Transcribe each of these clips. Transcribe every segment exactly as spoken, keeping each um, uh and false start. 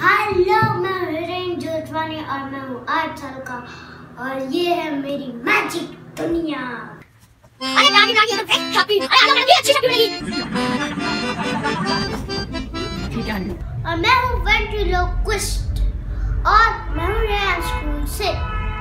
Hello, मैं हिरेन जोतवानी और मैं हूँ आठ साल का और ये है मेरी मैजिक दुनिया। अरे नानी नानी तो एक हैप्पी अरे आगे आगे अच्छी शक्ति मिलेगी। ठीक है। और मैं हूँ वेंट्रिलोक्विस्ट और मैं हूँ रेन स्कूल से।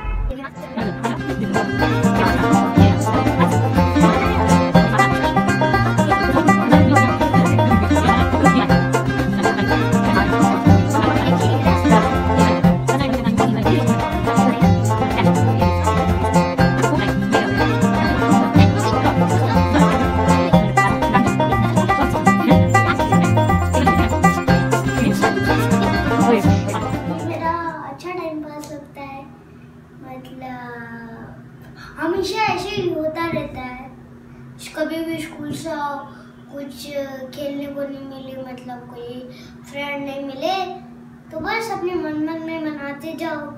मतलब हमेशा ऐसे ही होता रहता है, कभी भी स्कूल से कुछ खेलने को नहीं मिले, मतलब कोई फ्रेंड नहीं मिले तो बस अपने मन मन में मनाते जाओ।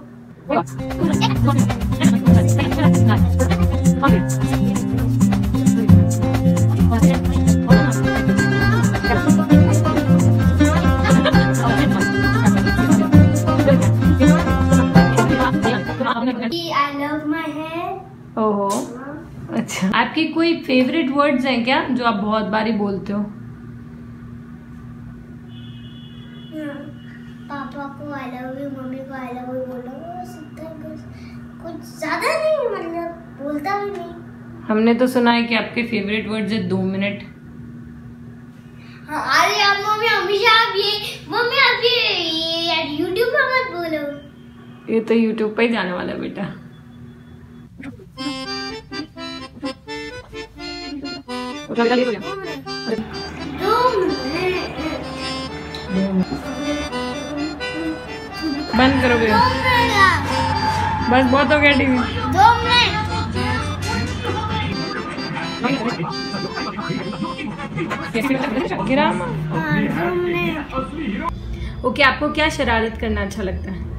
I love my hair. ओहो, अच्छा। आपकी कोई फेवरेट वर्ड्स हैं क्या जो आप बहुत बारी बोलते हो? पापा को आई लव यू, मम्मी को आई लव यू बोलो, कुछ ज्यादा नहीं, मतलब बोलता भी नहीं। हमने तो सुना है कि आपके फेवरेट वर्ड्स है दो मिनट। हाँ, अरे आप मम्मी हमेशा आप ये मम्मी आप ये, ये यार यूट्यूब पे मत बोलो। ये तो यूट्यूब पे ही जाने वाला है बेटा। बंद करो भैया, बस बहुत हो गया टीवी। दो मिनट। गिरा। दो मिनट। ओके, आपको क्या शरारत करना अच्छा लगता है?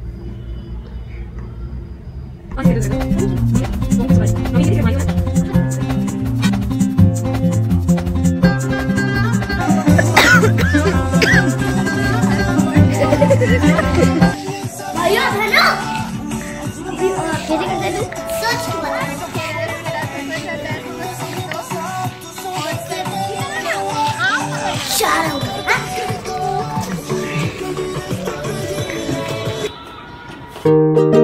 भैया है ना, सच बता।